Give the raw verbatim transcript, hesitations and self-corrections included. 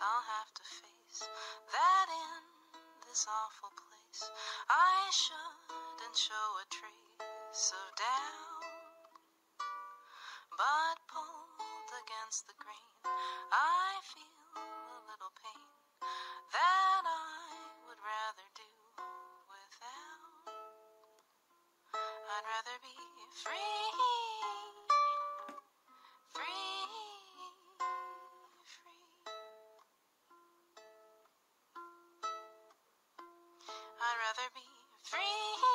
I'll have to face that in this awful place I shouldn't show a trace of doubt. But pulled against the grain, I feel a little pain that I would rather do without. I'd rather be free, free, free. I'd rather be free.